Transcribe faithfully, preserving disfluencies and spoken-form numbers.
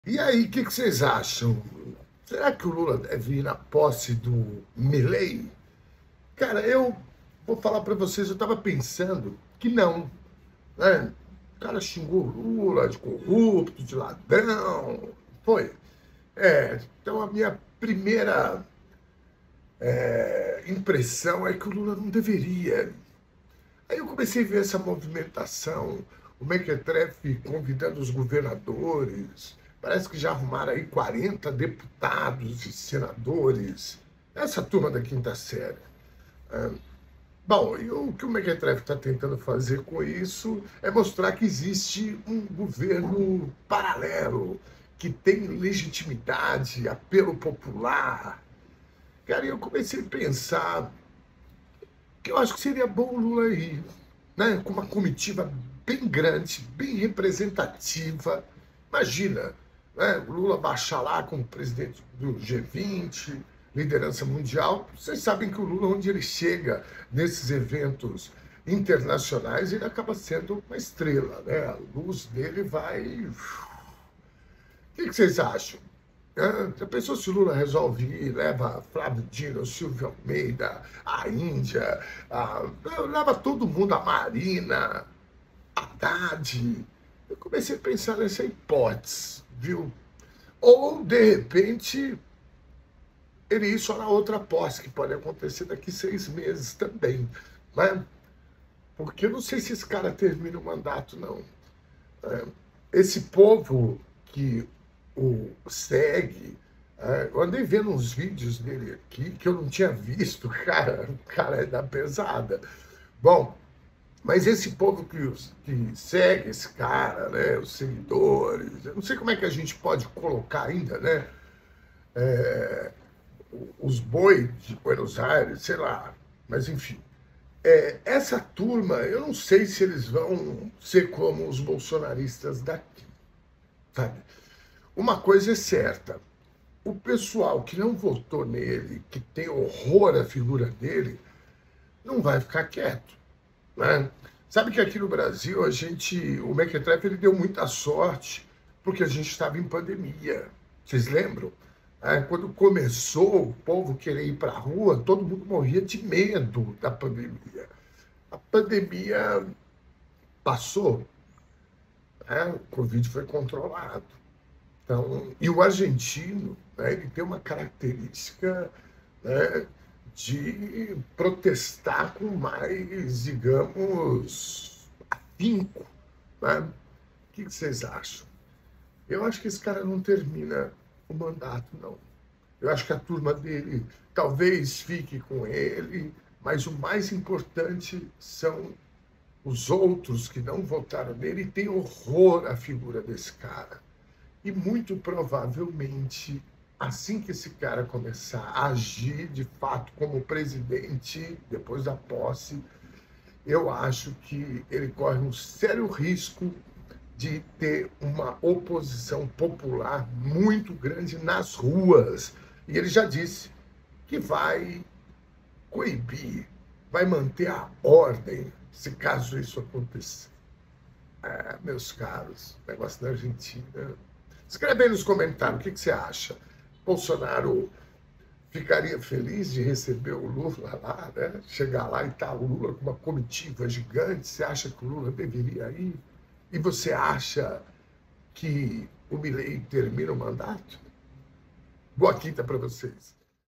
E aí, o que, que vocês acham? Será que o Lula deve ir na posse do Milei? Cara, eu vou falar para vocês, eu estava pensando que não, né? O cara xingou o Lula de corrupto, de ladrão, foi. É, então a minha primeira é, impressão é que o Lula não deveria. Aí eu comecei a ver essa movimentação, o Mequetrefe convidando os governadores, parece que já arrumaram aí quarenta deputados e senadores, essa turma da quinta série. É, bom, e o que o Mequetrefe está tentando fazer com isso é mostrar que existe um governo paralelo, que tem legitimidade, apelo popular. Cara, eu comecei a pensar que eu acho que seria bom o Lula ir, né, com uma comitiva bem grande, bem representativa. Imagina, né, o Lula baixar lá como presidente do G vinte, liderança mundial. Vocês sabem que o Lula, onde ele chega nesses eventos internacionais, ele acaba sendo uma estrela, né? A luz dele vai. O que, que vocês acham? Ah, a pessoa, se o Lula resolve ir, leva Flávio Dino, Silvio Almeida, a Índia, a, leva todo mundo, a Marina, a Haddad. Eu comecei a pensar nessa hipótese, viu? Ou, de repente, ele ir só na outra posse, que pode acontecer daqui seis meses também, né? Porque eu não sei se esse cara termina o mandato, não. É, esse povo que o segue, é, eu andei vendo uns vídeos dele aqui que eu não tinha visto, cara, o cara é da pesada. Bom, mas esse povo que, os- que segue esse cara, né, os seguidores, eu não sei como é que a gente pode colocar ainda, né, os boi de Buenos Aires, sei lá, mas enfim. É, essa turma, eu não sei se eles vão ser como os bolsonaristas daqui, sabe? Uma coisa é certa, o pessoal que não votou nele, que tem horror à figura dele, não vai ficar quieto, né? Sabe que aqui no Brasil a gente, o Mequetrefe ele deu muita sorte porque a gente estava em pandemia. Vocês lembram? É, quando começou o povo querer ir para a rua, todo mundo morria de medo da pandemia. A pandemia passou, né? O Covid foi controlado. Então, e o argentino, né, ele tem uma característica, né, de protestar com mais, digamos, afinco, né? O que vocês acham? Eu acho que esse cara não termina o mandato, não. Eu acho que a turma dele talvez fique com ele, mas o mais importante são os outros que não votaram nele e têm horror à figura desse cara. E muito provavelmente, assim que esse cara começar a agir de fato como presidente, depois da posse, eu acho que ele corre um sério risco de ter uma oposição popular muito grande nas ruas. E ele já disse que vai coibir, vai manter a ordem, se caso isso acontecer. Ah, meus caros, negócio da Argentina. Escreve aí nos comentários o que, que você acha. Bolsonaro ficaria feliz de receber o Lula lá, né? Chegar lá e estar o Lula com uma comitiva gigante. Você acha que o Lula deveria ir? E você acha que o Milei termina o mandato? Boa quinta para vocês.